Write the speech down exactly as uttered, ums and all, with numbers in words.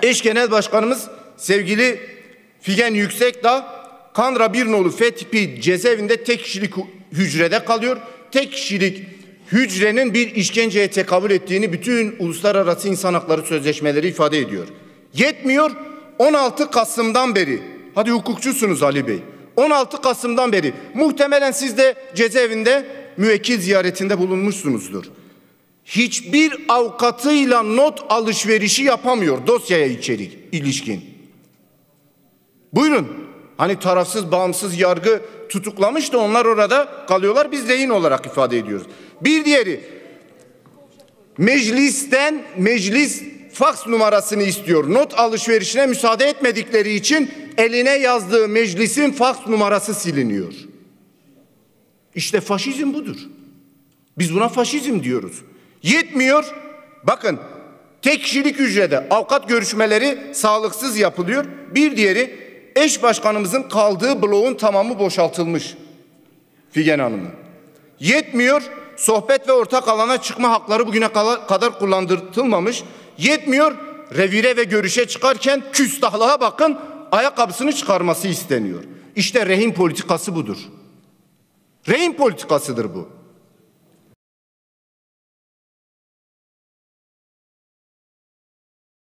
Eş Genel Başkanımız sevgili Figen Yüksekdağ, Kandıra bir nolu F tipi cezaevinde tek kişilik hücrede kalıyor. Tek kişilik hücrenin bir işkenceye tekabül ettiğini bütün uluslararası insan hakları sözleşmeleri ifade ediyor. Yetmiyor, on altı Kasım'dan beri, hadi hukukçusunuz Ali Bey, on altı Kasım'dan beri muhtemelen siz de cezaevinde müvekkil ziyaretinde bulunmuşsunuzdur. Hiçbir avukatıyla not alışverişi yapamıyor dosyaya içerik ilişkin. Buyurun. Hani tarafsız, bağımsız yargı tutuklamış da onlar orada kalıyorlar. Biz rehin olarak ifade ediyoruz. Bir diğeri, meclisten meclis faks numarasını istiyor. Not alışverişine müsaade etmedikleri için eline yazdığı meclisin faks numarası siliniyor. İşte faşizm budur. Biz buna faşizm diyoruz. Yetmiyor. Bakın, tek kişilik hücrede avukat görüşmeleri sağlıksız yapılıyor. Bir diğeri, eş başkanımızın kaldığı bloğun tamamı boşaltılmış Figen Hanım'ın. Yetmiyor, sohbet ve ortak alana çıkma hakları bugüne kadar kullandırılmamış. Yetmiyor, revire ve görüşe çıkarken küstahlığa bakın, ayakkabısını çıkarması isteniyor. İşte rehin politikası budur. Rehin politikasıdır bu.